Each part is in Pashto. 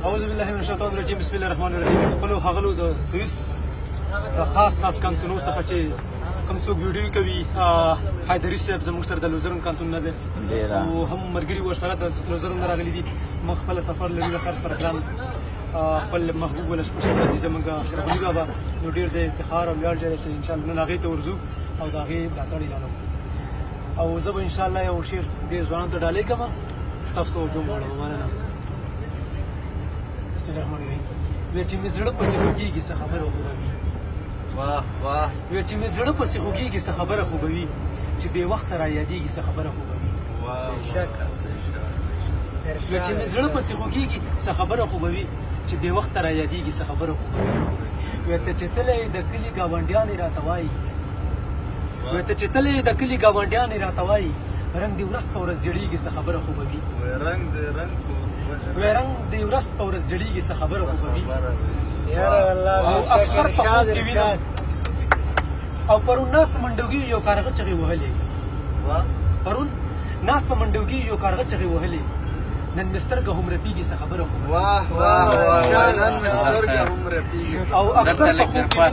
اعوذ بالله من الشیطان الرجیم بسم الله الرحمن الرحیم. خپلو ښاغلو د سویس د خاص کانتونو څخه چې کوم څوک ویډیو کوي حیدري صاحب زموږ سره د لوزرن کانتون نه دی او هم ملګري ورسره د لوزرن نه راغلي دي. موږ خپله سفر لرو د خرڅ سره ګران خپل محبوب ولسمشر عزیز زموږ اشرف علي بابا نو ډېر د افتخار او ویاړ ځای دی چې انشاءالله نن هغې ته ورځو او د هغې ملاتړ اعلانوو او زه به انشاءالله یو شعر دې ځوانانو ته ډالۍ کړم. ستاسو توجه غواړم. مننه. بسم الله الرحمن الرحیم. وایي چې مې زړه پسې خوږېږي څه خبره خو به وي. وایي چې مې زړه پسې خوږېږي څه خبره خو به وي، چې بې وخته را یادېږي څه خبره خو به وي. وایي چې مې زړه پسې خوږېږي څه خبره خو به وي، چې بې وخته را یادېږي څه خبره خو به وي. وایي ته چې تللی د کلي ګاونډیانې راته وایي، وایي ته چې تللی د کلي ګاونډیانې راته وایي، رنګ دې ورځ په ورځ جړېږي څه خبره خو به وي. وایي رنګ دې ورځ په ورځ جړېږي څه خبره خو به وي. او اکثر په خوب کې وینم او پرون ناس په منډوګي یو کارغه چغې وهلې، پرون ناس په منډوګي یو کارغه چغې وهلې، نن مې سترګه هم رپېږي څه خبره خو به وي. او اکثر په خوب کې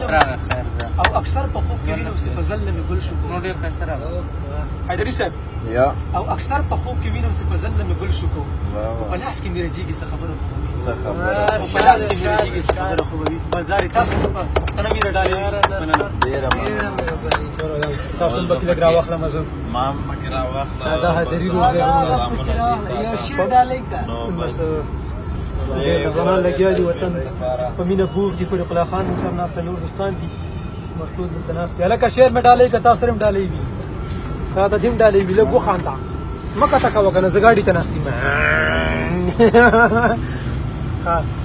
وینم چې په زله مې ګل شو. حیدري صاحب او اکثر په خوب کې وینم چې په زله مې ګل شو کو، په لاس کې مې رجېږي څه خبره خو به وي. په لاس کې مې رجېږي څه خبره خو به وي. بس دا تاسو پوښتنه مې راډالۍ تاسو هم پکې لږ راواخلم زه ما هم پکې راواخله دا حیدري روډ دی. یو شعر ډالۍ کړه ځوانان لګیا دي وطن په مینه بوخت دي. فریق الله خان صاحب ناست نور دوستان دي مخلوط دلته ناست دي. هلکه شعر مې ډالۍ کړه، تاسو سره هم ډالۍ وي، تا ته دې هم ډالۍ وي. لږ وخانده مه کته کوه که نه زه ګاډي ته ناست یم.